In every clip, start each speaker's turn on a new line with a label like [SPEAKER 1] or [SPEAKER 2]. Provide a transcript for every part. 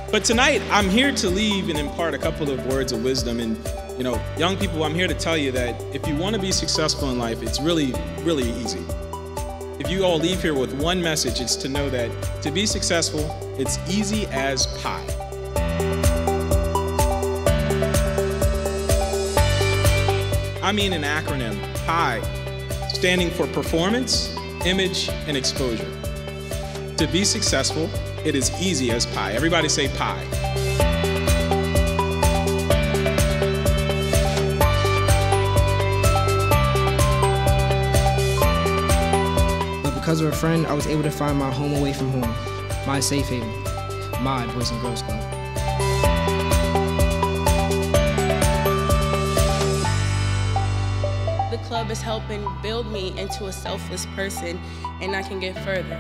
[SPEAKER 1] But tonight, I'm here to leave and impart a couple of words of wisdom. And, you know, young people, I'm here to tell you that if you want to be successful in life, it's really, really easy. If you all leave here with one message, it's to know that to be successful, it's easy as pie. I mean an acronym, PIE, standing for performance, image, and exposure. To be successful, it is easy as pie. Everybody say pie.
[SPEAKER 2] But because of a friend, I was able to find my home away from home, my safe haven, my Boys and Girls Club.
[SPEAKER 3] The club is helping build me into a selfless person, and I can get further.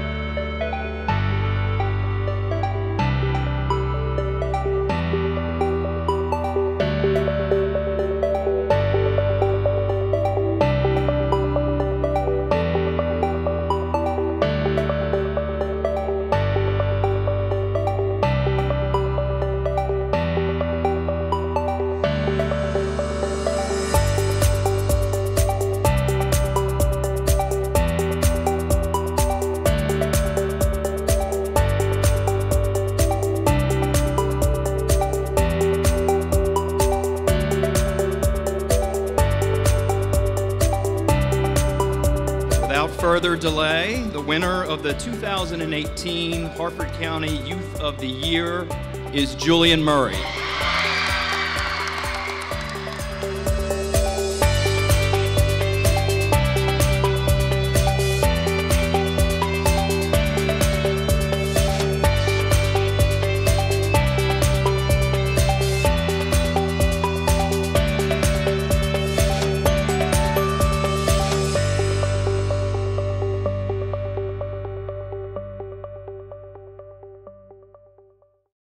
[SPEAKER 4] Without further delay, the winner of the 2018 Harford County Youth of the Year is Julian Murray.